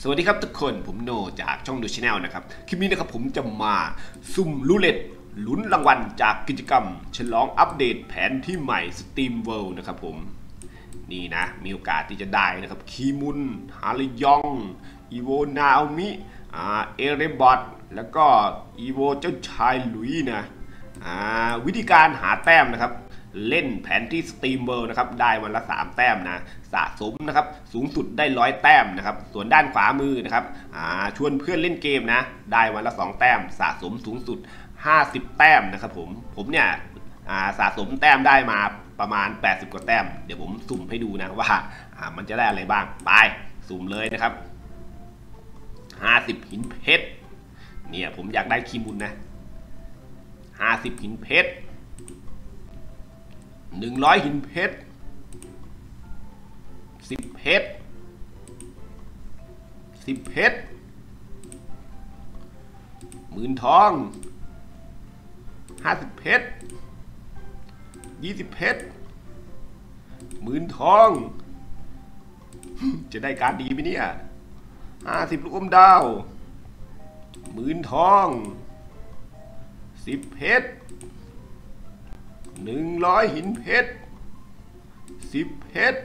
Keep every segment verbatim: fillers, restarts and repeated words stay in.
สวัสดีครับทุกคนผมโนจากช่องดูชาแนลนะครับคลิปนี้นะครับผมจะมาสุ่มรูเล็ตลุ้นรางวัลจากกิจกรรมฉลองอัปเดตแผนที่ใหม่ Steam World นะครับผมนี่นะมีโอกาสที่จะได้นะครับคีมุนฮาริยองอีโวนาอมิอ่าเอเรบอทแล้วก็อีโวเจ้าชายหลุยนะอ่าวิธีการหาแต้มนะครับเล่นแผนที่ Steam World นะครับได้วันละสามแต้มนะสะสมนะครับสูงสุดได้ร้อยแต้มนะครับส่วนด้านขวามือนะครับชวนเพื่อนเล่นเกมนะได้วันละสองแต้มสะสมสูงสุดห้าสิบแต้มนะครับผมผมเนี่ยสะสมแต้มได้มาประมาณแปดสิบกว่าแต้มเดี๋ยวผมสุ่มให้ดูนะว่ามันจะได้อะไรบ้างไปสุ่มเลยนะครับห้าสิบหินเพชรเนี่ยผมอยากได้คีมุนนะห้าสิบหินเพชรหนึ่งร้อยหินเพชรสิบเพชรสิบเพชรหมื่นทองห้าสิบเพชรยี่สิบเพชรหมื่นทองจะได้การดีไหมเนี่ยห้าสิบลูกอมดาวหมื่นทองสิบเพชรหนึ่งร้อยหินเพชรสิบเพชร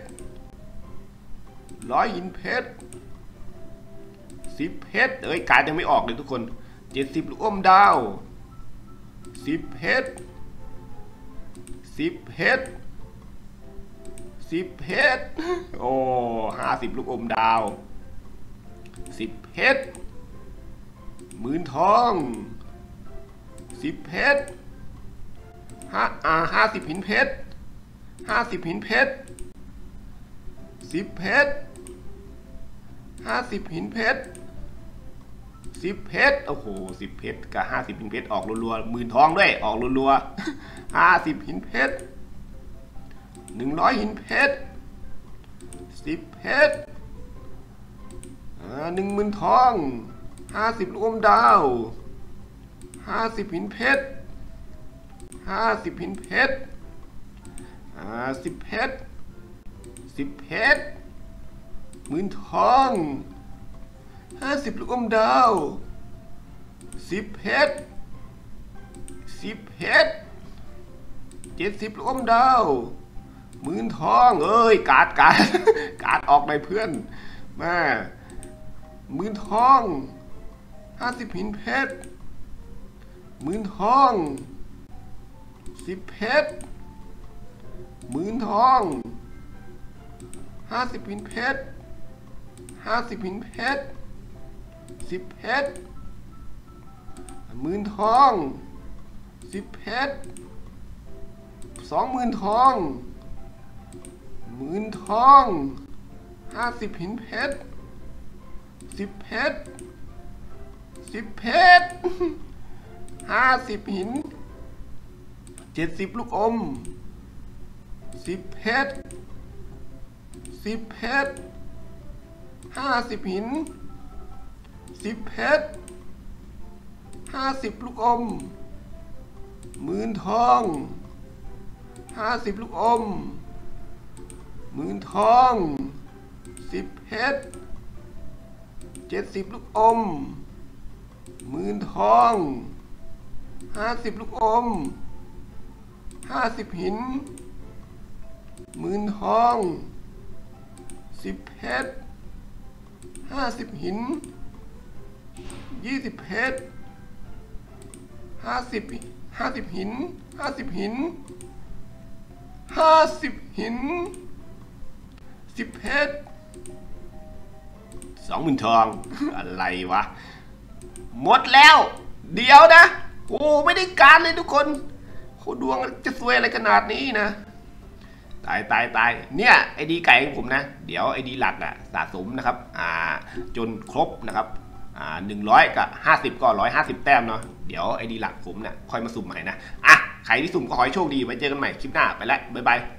ร้อยหินเพชรสิบเพชรเอ้ยการยังไม่ออกเลยทุกคนเจ็ดสิบลูกอมดาวสิบเพชรสิบเพชรสิบเพชรโอ้ห้าสิบลูกอมดาวสิบเพชรหมื่นทองสิบเพชรห้าอ่าห้าสิบหินเพชรห้าสิบหินเพชรสิบเพชรห้าสิบหินเพชรสิบเพชรโอ้โหสิบเพชรกับห้าสิบหินเพชรออกรัวๆหมื่นทองด้วยออกรัวๆห้าสิบหินเพชรหนึ่งร้อยหินเพชรสิบเพชรอ่าหนึ่งหมื่นทองห้าสิบลูกอมดาวห้าสิบหินเพชรห้าสิบหินเพชรอ่าสิบเพชรสิบเพชรหมื่นทองห้าสิบลูกอมดาวสิบเพชรสิบเพชรเจ็ดสิบลูกอมดาวหมื่นทองเอ้ยการ์ดการ์ดการ์ดออกในเพื่อนแม่หมื่นทองห้าสิบหินเพชรหมื่นทองสิบเพชรหมื่นทองห้าสิบหินเพชรห้าสิบหินเพชรสิบเพชรหมื่นทองสิบเพชรสองหมื่นทองหมื่นทองห้าสิบหินเพชรสิบเพชรสิบเพชรห้าสิบหินเจ็ดสิบลูกอมสิบเพชรสิบเพชรห้าสิบหินสิบเพชรห้าสิบลูกอมหมื่นทองห้าสิบลูกอมหมื่นทองสิบเพชรเจ็ดสิบลูกอมหมื่นทองห้าสิบลูกอมห้าสิบหินหมื่นทองสิบเพชรห้าสิบหินยี่สิบเพชรห้าสิบห้าสิบหินห้าสิบหินห้าสิบหินสิบเพชรสองหมื่นทองอะไรวะหมดแล้วเดี๋ยวนะโอ้ไม่ได้การเลยทุกคนโคดวงจะสวยอะไรขนาดนี้นะตายตายตายเนี่ยไอดีไก่ของผมนะเดี๋ยวไอดีหลักอ่ะสะสมนะครับอ่าจนครบนะครับอ่าหนึ่งร้อยกับห้าสิบก็ร้อยห้าสิบแต้มเนาะเดี๋ยวไอดีหลักผมเนี่ยค่อยมาสุ่มใหม่นะอ่ะใครที่สุ่มก็ขอให้โชคดีไว้เจอกันใหม่คลิปหน้าไปแล้วบ๊ายบาย